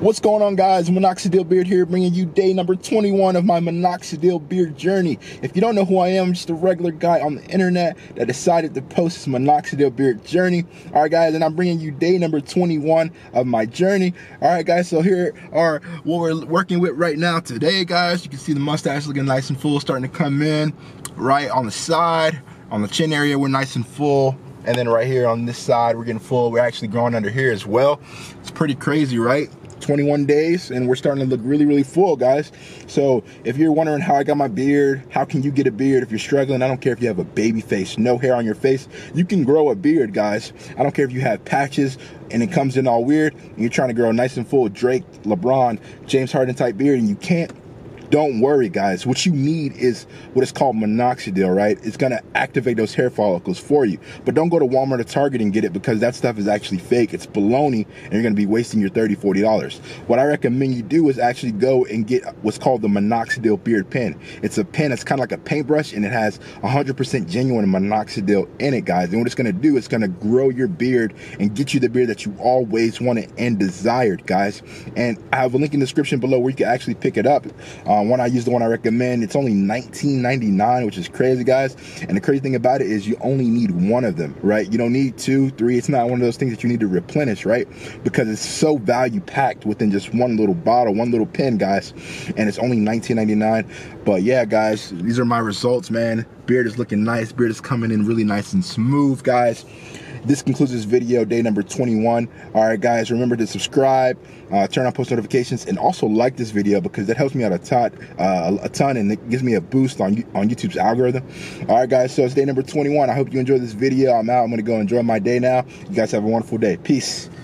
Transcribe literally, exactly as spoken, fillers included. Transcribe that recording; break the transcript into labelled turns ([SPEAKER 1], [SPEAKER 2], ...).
[SPEAKER 1] What's going on, guys? Minoxidil Beard here, bringing you day number twenty-one of my Minoxidil Beard journey. If you don't know who I am, I'm just a regular guy on the internet that decided to post this Minoxidil Beard journey. All right, guys, and I'm bringing you day number twenty-one of my journey. All right, guys, so here are what we're working with right now today, guys. You can see the mustache looking nice and full, starting to come in right on the side. On the chin area, we're nice and full. And then right here on this side, we're getting full. We're actually growing under here as well. It's pretty crazy, right? twenty-one days and we're starting to look really, really full, guys. So if you're wondering how I got my beard, how can you get a beard if you're struggling? I don't care if you have a baby face, no hair on your face. You can grow a beard, guys. I don't care if you have patches and it comes in all weird and you're trying to grow nice and full Drake, LeBron, James Harden type beard and you can't. Don't worry, guys. What you need is what is called minoxidil, right? It's gonna activate those hair follicles for you. But don't go to Walmart or Target and get it because that stuff is actually fake. It's baloney and you're gonna be wasting your thirty, forty dollars. What I recommend you do is actually go and get what's called the Minoxidil Beard Pen. It's a pen that's kind of like a paintbrush and it has one hundred percent genuine minoxidil in it, guys. And what it's gonna do is gonna grow your beard and get you the beard that you always wanted and desired, guys. And I have a link in the description below where you can actually pick it up. Um, One I use the one I recommend. It's only nineteen ninety-nine, which is crazy, guys. And the crazy thing about it is you only need one of them, right? You don't need two, three. It's not one of those things that you need to replenish, right? Because it's so value packed within just one little bottle, one little pen, guys. And it's only nineteen ninety-nine. But yeah, guys, these are my results, man. Beard is looking nice. Beard is coming in really nice and smooth, guys. This concludes this video, day number twenty-one. All right, guys, remember to subscribe, uh, turn on post notifications, and also like this video because that helps me out a ton, uh, a ton, and it gives me a boost on on YouTube's algorithm. All right, guys, so it's day number twenty-one. I hope you enjoyed this video. I'm out. I'm gonna go enjoy my day now. You guys have a wonderful day. Peace.